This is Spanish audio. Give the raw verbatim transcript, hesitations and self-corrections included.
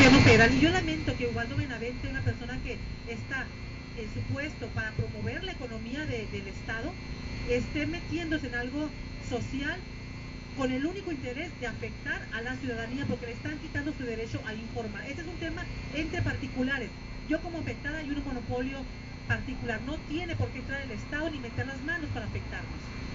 gobierno federal, y yo lamento que Ubaldo Benavente, una persona que está en su puesto para promover la economía de, del Estado, esté metiéndose en algo social con el único interés de afectar a la ciudadanía, porque le están quitando su derecho a informar. Este es un tema entre particulares. Yo como afectada y un monopolio particular, no tiene por qué entrar el Estado ni meter las manos para afectarnos.